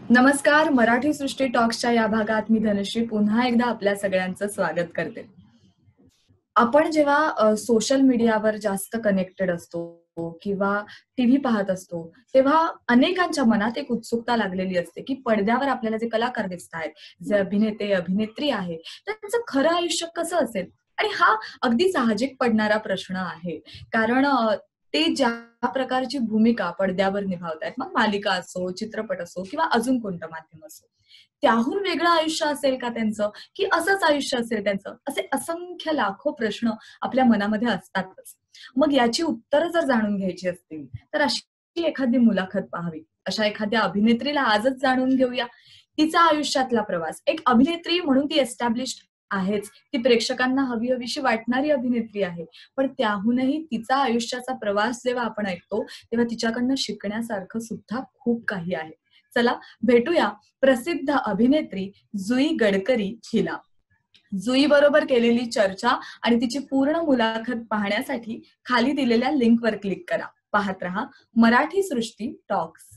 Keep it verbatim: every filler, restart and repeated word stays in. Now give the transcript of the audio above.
नमस्कार. मराठी सृष्टी टॉक्सच्या या भागात मी धनश्री पुन्हा एकदा आपल्या सगळ्यांचं स्वागत करते. आपण जेव्हा अ, सोशल मीडियावर जास्त कनेक्टेड असतो किंवा टीव्ही पाहत असतो, तेव्हा अनेकांच्या मनात एक उत्सुकता लागलेली असते, की पडद्यावर आपल्याला जे कलाकार दिसतायत, जे अभिनेते, अभिनेत्री आहे, त्यांचं खरं आयुष्य कसं असेल? आणि हा अगदी साहजिक पडणारा प्रश्न आहे. कारण अ, ते ज्या प्रकारची भूमिका पडद्यावर निभावतायत, मग मालिका असो, चित्रपट असो किंवा अजून कोणतं माध्यम असो. त्याहून वेगळं आयुष्य असेल का त्यांचं? की असंच आयुष्य असेल त्यांचं? असे असंख्य लाखो प्रश्न आपल्या मनामध्ये असतातच. मग याची उत्तरं जर जाणून घ्यायची असतील, तर अशी एखादी मुलाखत पाहावी. अशा एखाद्या अभिनेत्रीला आजच जाणून घेऊया. तिचा आयुष्यातला प्रवास. एक अभिनेत्री म्हणून ती एस्टॅब्लिश्ड आहेच. ती प्रेक्षकांना हवी-हवीशी वाटणारी अभिनेत्री आहे. पण त्याहूनही तिचा आयुष्याचा प्रवास जेव्हा आपण ऐकतो, तेव्हा तिच्याकडनं शिकण्यासारखं सुद्धा खूप काही आहे. चला भेटूया प्रसिद्ध अभिनेत्री जुई गडकरी हिला. जुई बरोबर केलेली चर्चा आणि तिची पूर्ण मुलाखत पाहण्यासाठी खाली दिलेल्या लिंकवर क्लिक करा. पाहत रहा मराठी सृष्टी टॉक्स.